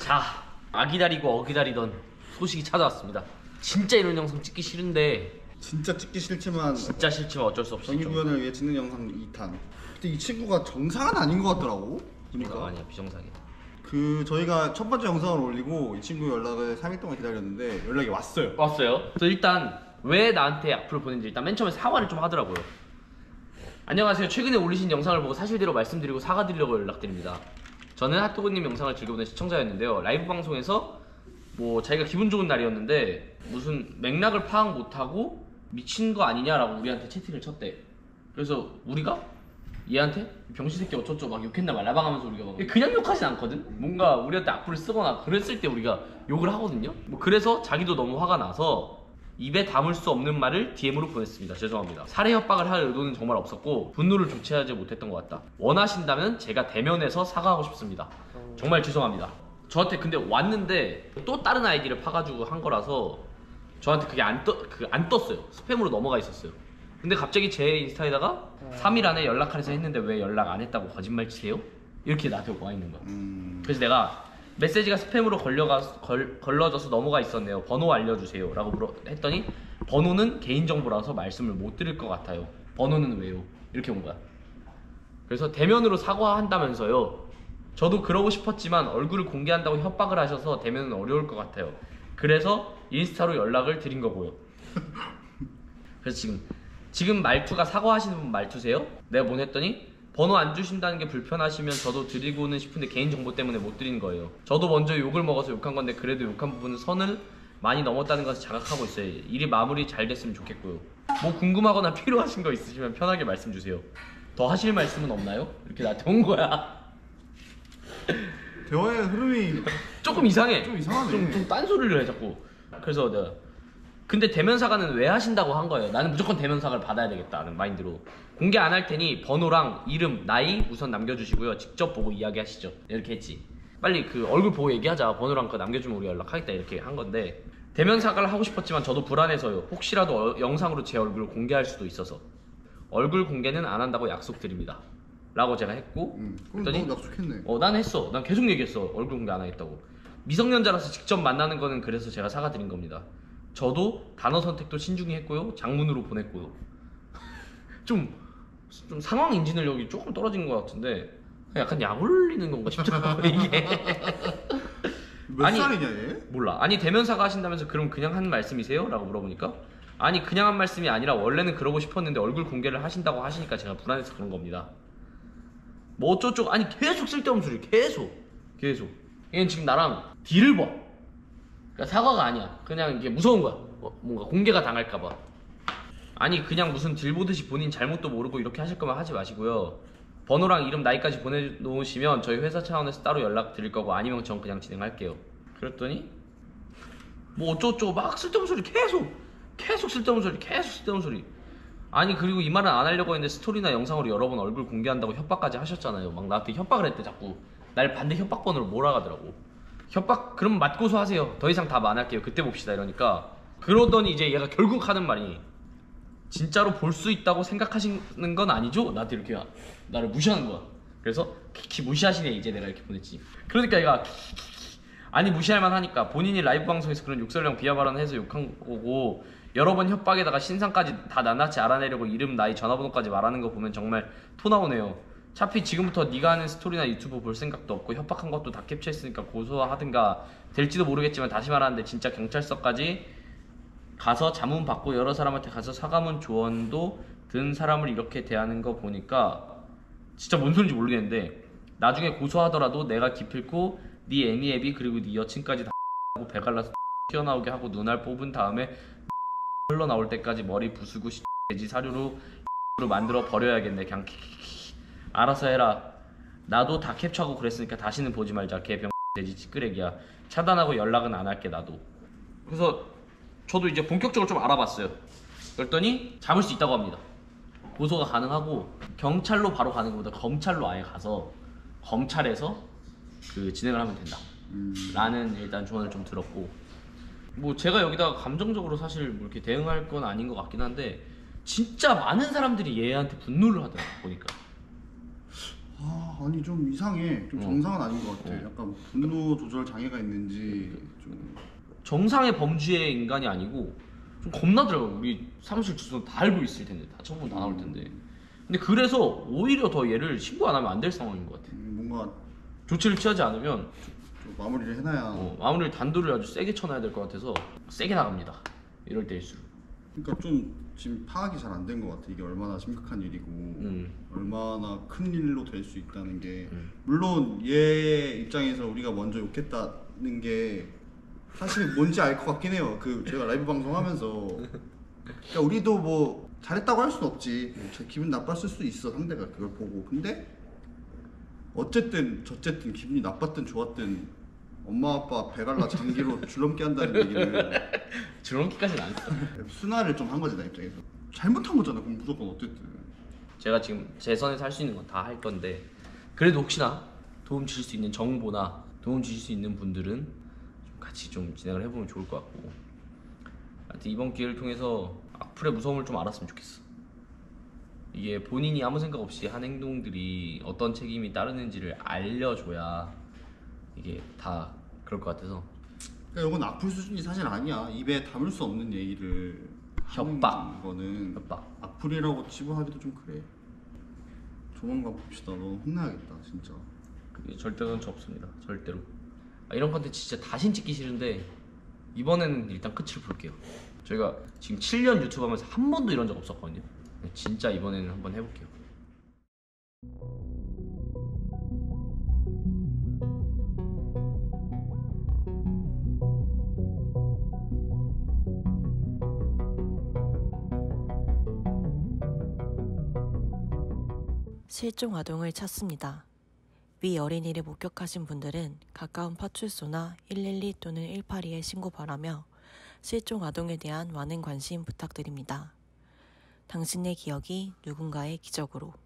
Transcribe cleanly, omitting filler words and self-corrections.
자, 아기다리고 어기다리던 소식이 찾아왔습니다. 진짜 이런 영상 찍기 싫은데 진짜 찍기 싫지만 진짜 싫지만 어쩔 수 없이 정기구현을 위해 찍는 영상 2탄. 근데 이 친구가 정상은 아닌 것 같더라고. 비정상 아니야, 비정상이야. 저희가 첫 번째 영상을 올리고 이 친구 연락을 3일 동안 기다렸는데 연락이 왔어요. 그래서 일단 왜 나한테 악플을 보냈는지 일단 맨 처음에 사과를 좀 하더라고요. 안녕하세요. 최근에 올리신 영상을 보고 사실대로 말씀드리고 사과드리려고 연락드립니다. 저는 핫도그님 영상을 즐겨보는 시청자였는데요. 라이브 방송에서 뭐 자기가 기분 좋은 날이었는데 무슨 맥락을 파악 못하고 미친 거 아니냐라고 우리한테 채팅을 쳤대. 그래서 우리가 얘한테 병신새끼 어쩌죠 막 욕했나 봐. 라방하면서 우리가 막 그냥 욕하진 않거든. 뭔가 우리한테 악플을 쓰거나 그랬을 때 우리가 욕을 하거든요. 뭐 그래서 자기도 너무 화가 나서 입에 담을 수 없는 말을 DM으로 보냈습니다. 죄송합니다. 살해 협박을 할 의도는 정말 없었고 분노를 조치하지 못했던 것 같다. 원하신다면 제가 대면해서 사과하고 싶습니다. 정말 죄송합니다. 저한테 근데 왔는데 또 다른 아이디를 파가지고 한 거라서 저한테 그게 안 떴어요. 스팸으로 넘어가 있었어요. 근데 갑자기 제 인스타에다가 3일 안에 연락하래서 했는데 왜 연락 안 했다고 거짓말 치세요? 이렇게 나한테 와 있는 거야. 그래서 내가 메시지가 스팸으로 걸러져서 넘어가 있었네요. 번호 알려주세요 라고 했더니 번호는 개인정보라서 말씀을 못 드릴 것 같아요. 번호는 왜요? 이렇게 온 거야. 그래서 대면으로 사과한다면서요. 저도 그러고 싶었지만 얼굴을 공개한다고 협박을 하셔서 대면은 어려울 것 같아요. 그래서 인스타로 연락을 드린 거고요. 그래서 지금 말투가 사과하시는 분 말투세요? 내가 보냈더니 번호 안 주신다는 게 불편하시면 저도 드리고는 싶은데 개인정보 때문에 못 드린 거예요. 저도 먼저 욕을 먹어서 욕한 건데 그래도 욕한 부분은 선을 많이 넘었다는 것을 자각하고 있어요. 일이 마무리 잘 됐으면 좋겠고요. 뭐 궁금하거나 필요하신 거 있으시면 편하게 말씀 주세요. 더 하실 말씀은 없나요? 이렇게 나한테 온 거야. 대화의 흐름이 조금 이상해. 좀 이상하네. 좀 딴소리를 해 자꾸. 그래서 내가 근데 대면 사과는 왜 하신다고 한 거예요. 나는 무조건 대면 사과를 받아야 되겠다는 마인드로 공개 안 할 테니 번호랑 이름, 나이 우선 남겨주시고요. 직접 보고 이야기하시죠. 이렇게 했지. 빨리 그 얼굴 보고 얘기하자. 번호랑 그거 남겨주면 우리 연락하겠다 이렇게 한 건데 대면 사과를 하고 싶었지만 저도 불안해서요. 혹시라도 영상으로 제 얼굴을 공개할 수도 있어서 얼굴 공개는 안 한다고 약속드립니다 라고 제가 했고 그럼 너무 약속했네. 난 했어. 난 계속 얘기했어. 얼굴 공개 안 하겠다고. 미성년자라서 직접 만나는 거는 그래서 제가 사과드린 겁니다. 저도 단어 선택도 신중히 했고요. 장문으로 보냈고요. 좀 상황 인지 능력이 조금 떨어진 것 같은데 약간 약 올리는 건가 싶죠. 이게 몇 살이냐 얘? 몰라. 아니 대면 사과하신다면서 그럼 그냥 한 말씀이세요? 라고 물어보니까 아니 그냥 한 말씀이 아니라 원래는 그러고 싶었는데 얼굴 공개를 하신다고 하시니까 제가 불안해서 그런 겁니다. 뭐 어쩌고 아니 계속 쓸데없는 소리 계속 얘는 지금 나랑 딜을 봐. 그러니까 사과가 아니야. 그냥 이게 무서운 거야. 뭔가 공개가 당할까봐. 아니 그냥 무슨 딜 보듯이 본인 잘못도 모르고 이렇게 하실 거면 하지 마시고요. 번호랑 이름 나이까지 보내놓으시면 저희 회사 차원에서 따로 연락 드릴 거고 아니면 전 그냥 진행할게요. 그랬더니 뭐 어쩌고 막 쓸데없는 소리 계속 쓸데없는 소리. 아니 그리고 이 말은 안 하려고 했는데 스토리나 영상으로 여러 번 얼굴 공개한다고 협박까지 하셨잖아요. 막 나한테 협박을 했대. 자꾸 날 반대 협박번호를 몰아가더라고. 협박 그럼 맞고서 하세요. 더 이상 답 안 할게요. 그때 봅시다 이러니까 그러더니 이제 얘가 결국 하는 말이 진짜로 볼 수 있다고 생각하시는 건 아니죠? 나한테 이렇게 나를 무시하는 거야. 그래서 키키 무시하시네 이제 내가 이렇게 보냈지. 그러니까 얘가 아니 무시할 만하니까 본인이 라이브 방송에서 그런 욕설령 비하 발언해서 욕한 거고 여러 번 협박에다가 신상까지 다 낱낱이 알아내려고 이름, 나이, 전화번호까지 말하는 거 보면 정말 토 나오네요. 차피 지금부터 네가 하는 스토리나 유튜브 볼 생각도 없고 협박한 것도 다 캡처했으니까 고소하든가 될지도 모르겠지만 다시 말하는데 진짜 경찰서까지 가서 자문 받고 여러 사람한테 가서 사과문 조언도 든 사람을 이렇게 대하는 거 보니까 진짜 뭔 소린지 모르겠는데 나중에 고소하더라도 내가 기필코 네 애니앱이 그리고 네 여친까지 다 하고 배갈라서 튀어나오게 하고 눈알 뽑은 다음에 흘러나올 때까지 머리 부수고 돼지 사료로 만들어 버려야겠네. 그냥 알아서 해라. 나도 다 캡처하고 그랬으니까 다시는 보지 말자. 개병 돼지 찌끄레기야. 차단하고 연락은 안 할게 나도. 그래서 저도 이제 본격적으로 좀 알아봤어요. 그랬더니 잡을 수 있다고 합니다. 고소가 가능하고 경찰로 바로 가는 것보다 검찰로 아예 가서 검찰에서 그 진행을 하면 된다 라는 일단 조언을 좀 들었고 뭐 제가 여기다가 감정적으로 사실 뭐 이렇게 대응할 건 아닌 것 같긴 한데 진짜 많은 사람들이 얘한테 분노를 하더라고 보니까. 아니 좀 이상해. 좀 정상은 아닌 것 같아. 어. 약간 분노 조절 장애가 있는지 좀. 정상의 범죄의 인간이 아니고 좀 겁나더라고. 우리 사무실 주소 다 알고 있을 텐데, 다 청문 다 나올 텐데. 근데 그래서 오히려 더 얘를 신고 안 하면 안 될 상황인 것 같아. 뭔가 조치를 취하지 않으면 좀 마무리를 해놔야. 마무리를 단도를 아주 세게 쳐놔야 될 것 같아서 세게 나갑니다. 이럴 때일수록. 그러니까 좀 지금 파악이 잘 안 된 것 같아. 이게 얼마나 심각한 일이고 얼마나 큰 일로 될 수 있다는 게. 물론 얘 입장에서 우리가 먼저 욕했다는 게 사실 뭔지 알 것 같긴 해요. 그 제가 라이브 방송하면서 그러니까 우리도 뭐 잘했다고 할 수는 없지. 제 기분 나빴을 수도 있어, 상대가 그걸 보고. 근데 어쨌든 저쨌든 기분이 나빴든 좋았든 엄마 아빠 배갈라 장기로 줄넘기 한다는 얘기는 줄넘기까지는 안 했어. 순화를 좀 한 거지, 나 입장에서. 잘못한 거잖아. 그럼 무조건 어쨌든. 제가 지금 제 선에서 할 수 있는 건 다 할 건데, 그래도 혹시나 도움 주실 수 있는 정보나 도움 주실 수 있는 분들은 좀 같이 좀 진행을 해보면 좋을 것 같고, 하여튼 이번 기회를 통해서 악플의 무서움을 좀 알았으면 좋겠어. 이게 본인이 아무 생각 없이 한 행동들이 어떤 책임이 따르는지를 알려줘야 이게 다 그럴 것 같아서. 그러니까 이건 악플 수준이 사실 아니야. 입에 담을 수 없는 얘기를 협박. 하는 거는 협박. 악플이라고 치부하기도 좀 그래. 조만간 봅시다. 너 혼나야겠다 진짜. 그게 절대 그런 적 없습니다. 절대로. 이런 컨텐츠 진짜 다신 찍기 싫은데 이번에는 일단 끝을 볼게요. 저희가 지금 7년 유튜브 하면서 한 번도 이런 적 없었거든요. 진짜 이번에는 한번 해볼게요. 실종 아동을 찾습니다. 위 어린이를 목격하신 분들은 가까운 파출소나 112 또는 182에 신고 바라며 실종 아동에 대한 많은 관심 부탁드립니다. 당신의 기억이 누군가의 기적으로.